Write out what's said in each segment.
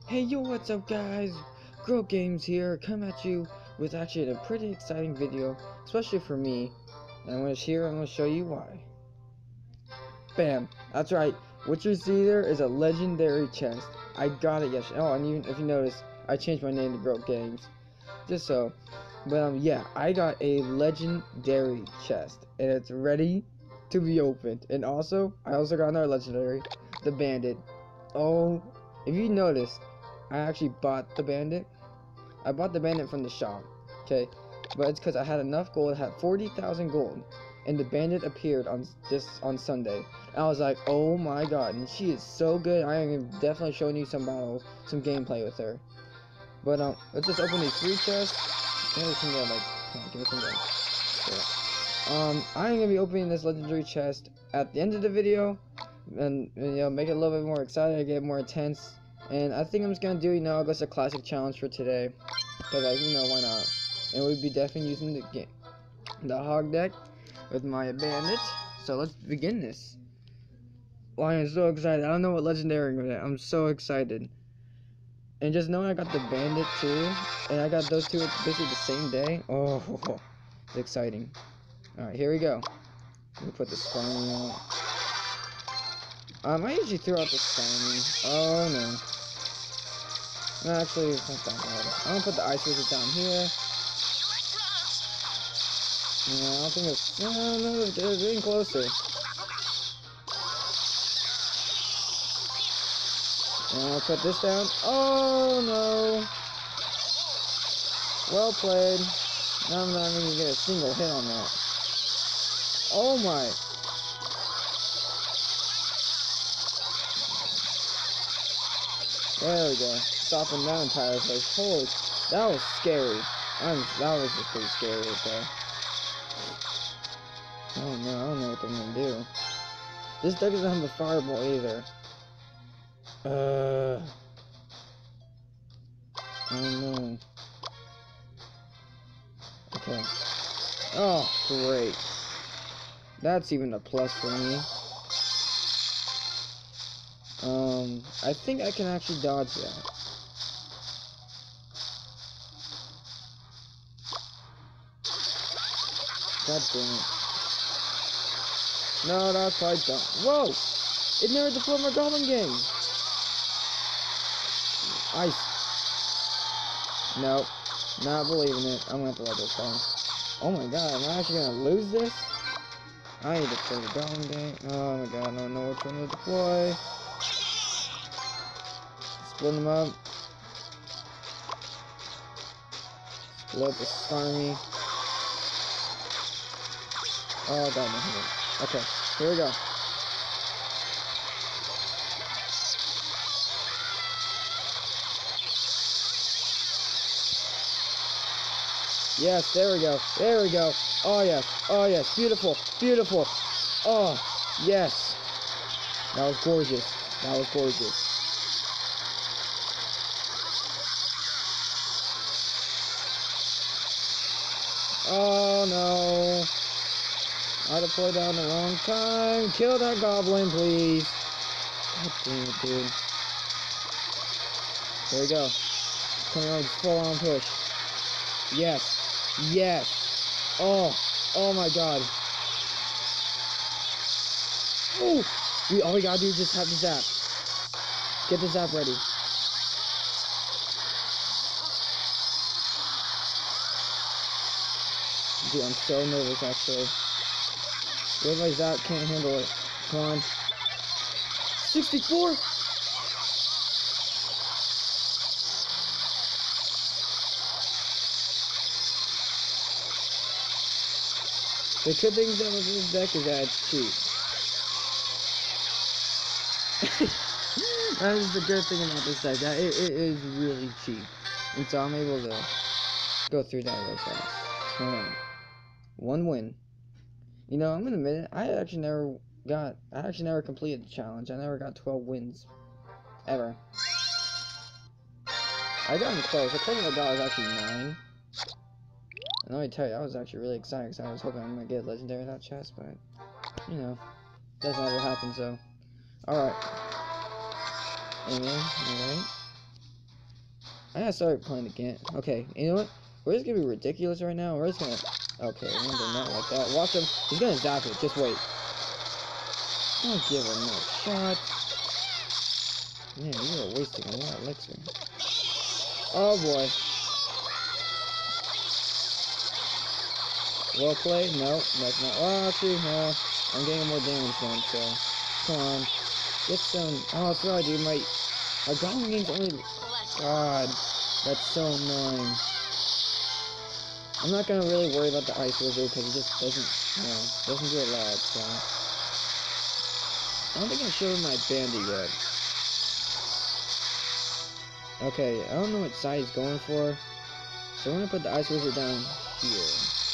Hey yo, what's up guys? Girl Games here, come at you with actually a pretty exciting video, especially for me. And I'm going to show you why. Bam! That's right, what you see there is a legendary chest. I got it yesterday. Oh, and even if you notice, I changed my name to Girl Games. Just so. But yeah, I got a legendary chest. And it's ready to be opened. And also, I also got another legendary, the Bandit. Oh, if you noticed, I actually bought the Bandit. I bought the Bandit from the shop, okay? But it's because I had enough gold. I had 40,000 gold, and the Bandit appeared on just on Sunday. And I was like, oh my god, and she is so good. I am definitely showing you some battles, some gameplay with her. But let's just open these 3 chests. Maybe we can get like, come on, give me some gold. Yeah. I'm gonna be opening this legendary chest at the end of the video, and you know, make it a little bit more exciting, get more intense. And I think I'm just gonna do, you know, I guess a classic challenge for today, cause like, you know, why not? And we'll be definitely using the hog deck with my bandit. So let's begin this. Well, I am so excited. I don't know what legendary I'm gonna get. I'm so excited. And just knowing I got the bandit too, and I got those two basically the same day. Oh, it's exciting. All right, here we go. Let me put the Skarmy out. I usually throw out the Skarmy. Oh no. No, actually, it's not that bad. I'm gonna put the ice wizard down here. Yeah, I don't think it's. No, it's getting closer. And I'll put this down. Oh no! Well played. Now I'm not even gonna get a single hit on that. Oh my! There we go. Stopping that entire place. Holy, that was scary. That was just pretty scary right there. Oh no, I don't know what I'm gonna do. This deck doesn't have a fireball either. Oh no. Okay. Oh, great. That's even a plus for me. I think I can actually dodge that. God damn it. No, that's probably done. Whoa! It never deployed my Goblin Gang! Ice. Nope. Not believing it. I'm gonna have to let this go. Oh my god, am I actually gonna lose this? I need to play the Goblin Gang. Oh my god, I don't know which one to deploy. Split them up. Split up the Skarmy. Oh god, no. Okay, here we go. Yes, there we go. There we go. Oh yes. Oh yes. Beautiful. Beautiful. Oh, yes. That was gorgeous. That was gorgeous. Oh no. I deployed down the wrong time. Kill that goblin, please. God damn it, dude. There we go. Coming on full on push. Yes. Yes. Oh. Oh my god. Oh. All we gotta do is just have the zap. Get the zap ready. Dude, I'm so nervous actually. What if my zap can't handle it? Come on. 64? The good things about this deck is that it's cheap. That is the good thing about this deck, that it is really cheap. And so I'm able to go through that really fast. Hold on. 1 win. You know, I'm gonna admit it, I actually never completed the challenge. I never got 12 wins. Ever. I got close. The closest I got was actually 9. And let me tell you, I was actually really excited because I was hoping I might get legendary in that chest, but, you know, that's not what happened, so. Alright. Amen. Alright. I gotta start playing again. Okay, you know what? We're just gonna be ridiculous right now. We're just gonna. Okay, we're gonna do not like that. Watch him. He's gonna zap it. Just wait. Don't give him no shot. Man, you are wasting a lot of elixir. Oh boy. Well played. No, that's not. Well, actually, no. I'm getting more damage done. So, come on. Get some. Oh, that's right, dude. My Goblin game's only. God, that's so annoying. I'm not gonna really worry about the Ice Wizard because he just doesn't, doesn't do a lot. So I don't think I showed my bandit yet. Okay, I don't know what side he's going for, so we're gonna put the Ice Wizard down here.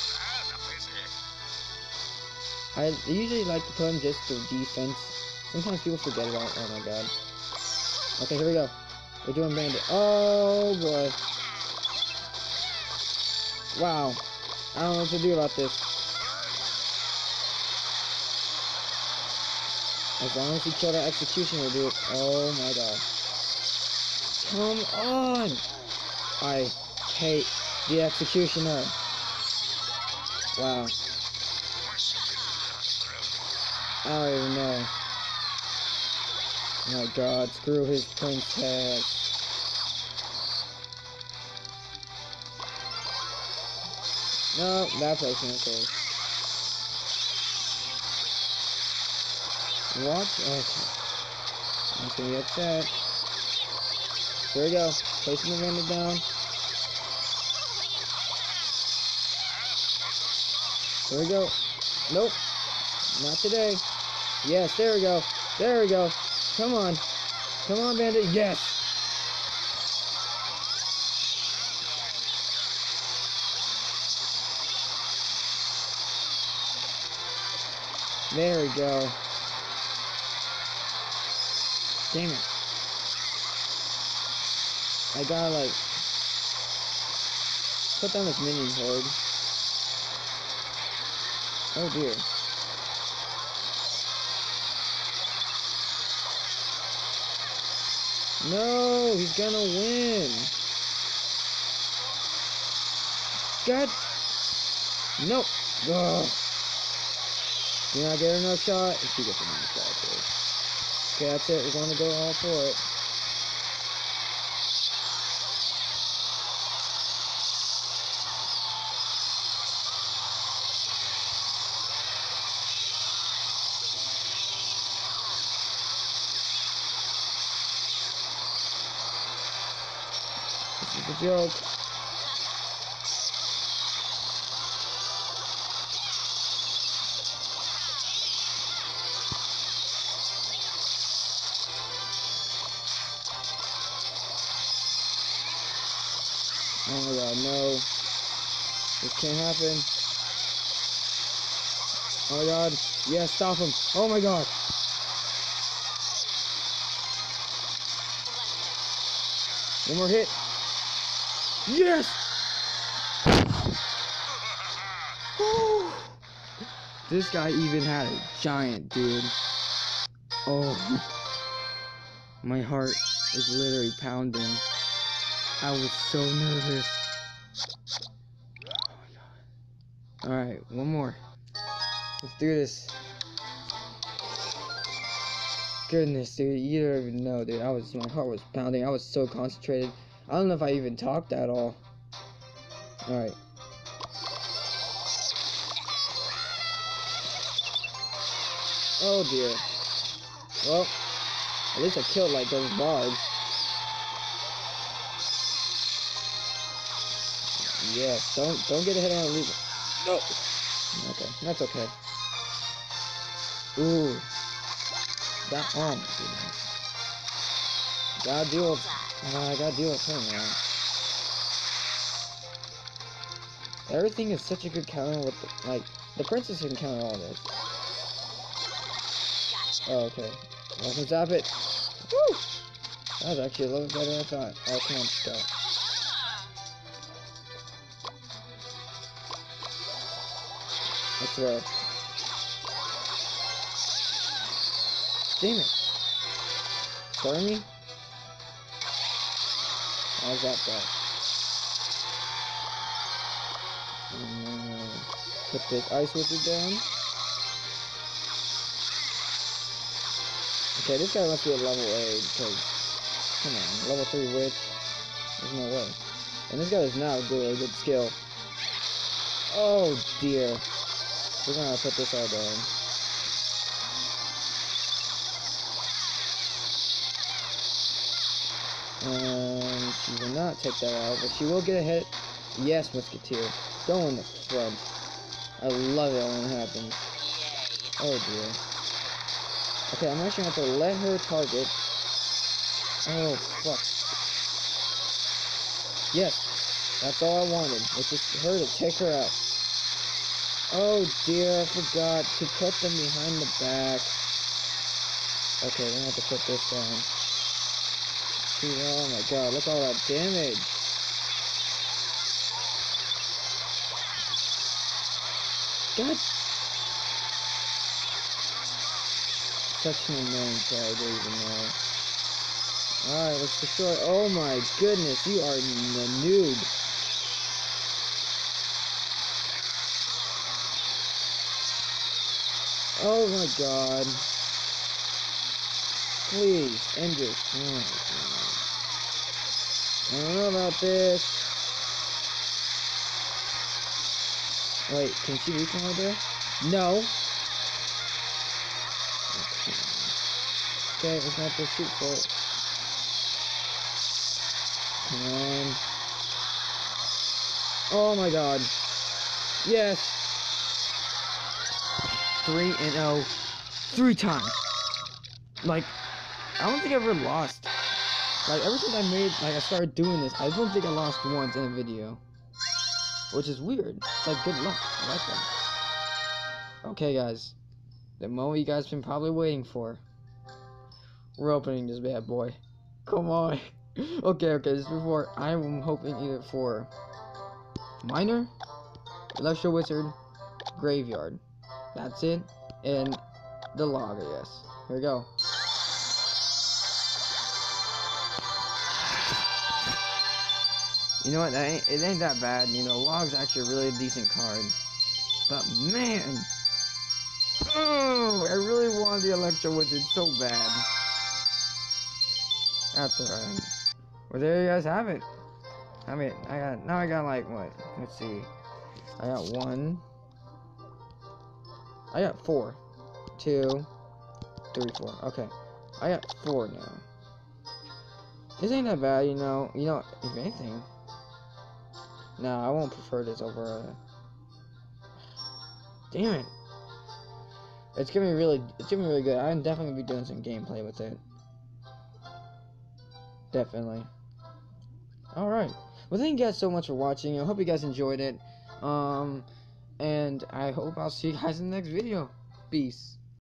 I usually like to put him just for defense. Sometimes people forget about. Oh my god. Okay, here we go. We're doing bandit. Oh boy. Wow. I don't know what to do about this. As long as he killed our executioner, dude. Oh my god. Come on! I hate the executioner. Wow. I don't even know. Oh my god, screw his princess. No, that placement, okay. Watch? Okay. I'm just gonna be upset. There we go. Placing the random down. There we go. Nope. Not today. Yes, there we go. There we go. Come on. Come on, bandit. Yes! There we go. Damn it. I gotta, like, put down this minion horde. Oh dear. No, he's gonna win. God. Nope. Ugh. You're not getting no shot. She gets another shot, too. Okay, that's it. We're gonna go all for it. This is a joke. Oh my god, no. This can't happen. Oh my god. Yeah, stop him. Oh my god. One more hit. Yes! Woo! This guy even had a giant, dude. Oh. My heart is literally pounding. I was so nervous. Oh my god. Alright, one more. Let's do this. Goodness, dude, you don't even know, dude. My heart was pounding. I was so concentrated. I don't know if I even talked at all. Alright. Oh dear. Well, at least I killed like those bards. Yes, don't get a hit on a legal. No. Okay, that's okay. Ooh. That my goodness. Gotta deal with I gotta deal with him, man. Everything is such a good counter with the princess can counter all this. Oh, okay. Well, I can zap it. Woo! That was actually a little bit better than I thought. Oh, come on, just go. I swear. Damn it. Stormy? How's that go? Put this ice wizard down. Okay, this guy must be at level 8 because, come on, level 3 witch. There's no way. And this guy is now a really good skill. Oh dear. We're gonna put this all down. She will not take that out, but she will get a hit. Yes, Musketeer. Go in the front. I love it when it happens. Oh dear. Okay, I'm actually gonna have to let her target. Oh fuck. Yes, that's all I wanted. It's just her to take her out. Oh dear, I forgot to put them behind the back. Okay, we're gonna have to put this down. Oh my god, look at all that damage. God. Such an annoying play, I don't even know. Alright, let's destroy. Oh my goodness, you are a noob. Oh my god. Please, end this. Oh my god. I don't know about this. Wait, can she reach one right there? No. Okay, we're gonna have to shoot for it. Come on. Oh my god. Yes. 3-0. 3 times. Like, I don't think I ever lost. Like, ever since I started doing this, I don't think I lost once in a video. Which is weird. It's like good luck. I like that. Okay, guys. The moment you guys been probably waiting for. We're opening this bad boy. Come on. Okay, just before, I'm hoping either for Miner, Electro Wizard, Graveyard. That's it. And the log, I guess. Here we go. You know what? It ain't that bad. You know, log's actually a really decent card. But man, oh, I really wanted the Electro Wizard so bad. That's alright. Well, there you guys have it. I mean, I got like what? Let's see. I got 1. I got 4. 2, 3, 4. Okay. I got 4 now. This ain't that bad, you know. If anything. Nah, I won't prefer this over Damn it. It's gonna be really good. I'm definitely gonna be doing some gameplay with it. Definitely. Alright. Well, thank you guys so much for watching. I hope you guys enjoyed it. And I hope I'll see you guys in the next video. Peace.